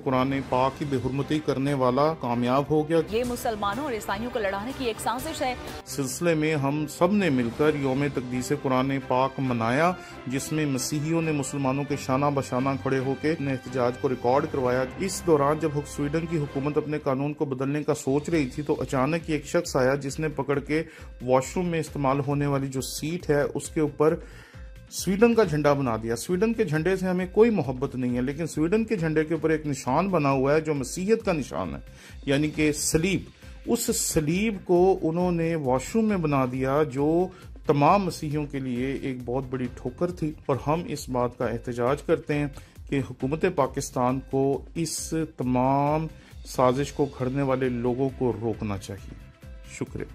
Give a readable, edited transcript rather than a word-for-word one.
कुरान पाक की बेहुरमती करने वाला कामयाब हो गया। ये मुसलमानों और ईसाइयों को लड़ाने की एक साजिश है। सिलसिले में हम सब ने मिलकर यौम तकदीस कुरान पाक मनाया, जिसमें मसीहियों ने मुसलमानों के शाना बशाना खड़े होकर एहतजाज को रिकॉर्ड करवाया। इस दौरान जब स्वीडन की हुकूमत अपने कानून को बदलने का सोच रही थी तो अचानक एक शख्स आया जिसने पकड़ के वॉशरूम में इस्तेमाल होने वाली जो सीट है उसके ऊपर स्वीडन का झंडा बना दिया। स्वीडन के झंडे से हमें कोई मोहब्बत नहीं है, लेकिन स्वीडन के झंडे के ऊपर एक निशान बना हुआ है जो मसीहियत का निशान है, यानी कि सलीब। उस सलीब को उन्होंने वॉशरूम में बना दिया, जो तमाम मसीहियों के लिए एक बहुत बड़ी ठोकर थी। और हम इस बात का एहतजाज करते हैं कि हुकूमत पाकिस्तान को इस तमाम साजिश को घड़ने वाले लोगों को रोकना चाहिए। शुक्रिया।